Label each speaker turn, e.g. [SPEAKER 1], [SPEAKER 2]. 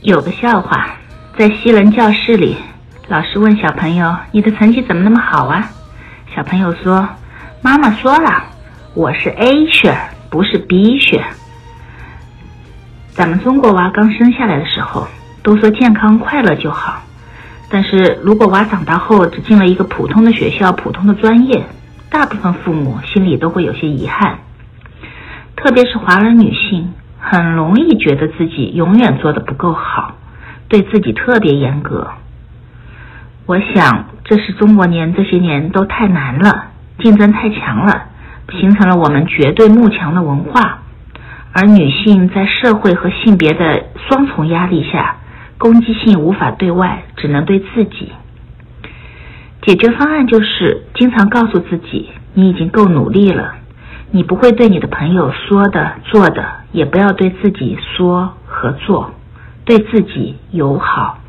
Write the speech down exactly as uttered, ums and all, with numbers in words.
[SPEAKER 1] 有个笑话，在西人教室里，老师问小朋友：“你的成绩怎么那么好啊？”小朋友说：“妈妈说了，我是 A 血，不是 B 血。”咱们中国娃刚生下来的时候，都说健康快乐就好，但是如果娃长大后只进了一个普通的学校、普通的专业，大部分父母心里都会有些遗憾。特别是华人女性，很容易觉得自己永远做得不够好，对自己特别严格。我想这是中国年这些年都太难了，竞争太强了，形成了我们绝对慕强的文化，而女性在社会和性别的双重压力下，攻击性无法对外，只能对自己。解决方案就是经常告诉自己，你已经够努力了，你不会对你的朋友说的做的，也不要对自己说和做，对自己友好，